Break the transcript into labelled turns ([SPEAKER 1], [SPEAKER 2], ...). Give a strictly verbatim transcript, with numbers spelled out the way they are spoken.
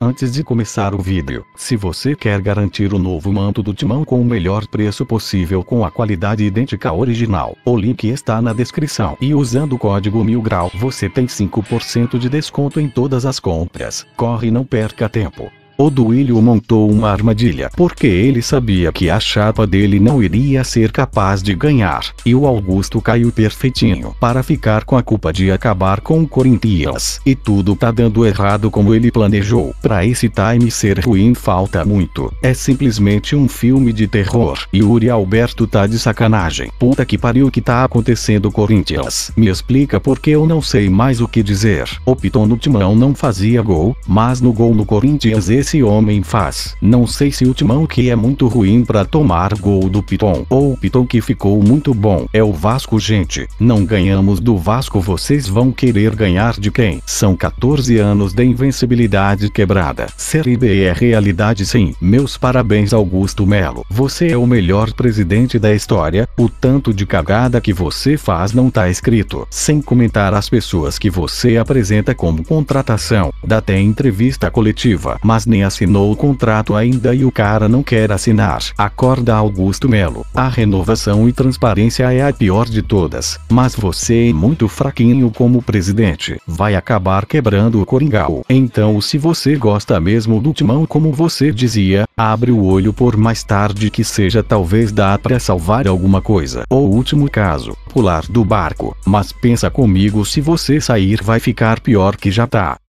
[SPEAKER 1] Antes de começar o vídeo, se você quer garantir o novo manto do Timão com o melhor preço possível com a qualidade idêntica ao original, o link está na descrição. E usando o código mil grau você tem cinco por cento de desconto em todas as compras. Corre e não perca tempo. O Duílio montou uma armadilha porque ele sabia que a chapa dele não iria ser capaz de ganhar, e o Augusto caiu perfeitinho para ficar com a culpa de acabar com o Corinthians. E tudo tá dando errado como ele planejou. Pra esse time ser ruim falta muito. É simplesmente um filme de terror. Yuri Alberto tá de sacanagem. Puta que pariu, que tá acontecendo, Corinthians? Me explica porque eu não sei mais o que dizer. O Piton no Timão não fazia gol, mas no gol no Corinthians esse homem faz. Não sei se o Timão que é muito ruim pra tomar gol do Piton, ou o Piton que ficou muito bom. É o Vasco, gente. Não ganhamos do Vasco, vocês vão querer ganhar de quem? São quatorze anos de invencibilidade quebrada. Série B é realidade, sim. Meus parabéns, Augusto Melo. Você é o melhor presidente da história. O tanto de cagada que você faz não tá escrito. Sem comentar as pessoas que você apresenta como contratação. Dá até entrevista coletiva, mas nem assinou o contrato ainda e o cara não quer assinar. Acorda, Augusto Melo. A renovação e transparência é a pior de todas. Mas você é muito fraquinho como presidente. Vai acabar quebrando o Coringão. Então, se você gosta mesmo do Timão como você dizia, abre o olho por mais tarde que seja, talvez dá pra salvar alguma coisa. O último caso, pular do barco. Mas pensa comigo, se você sair vai ficar pior que já tá.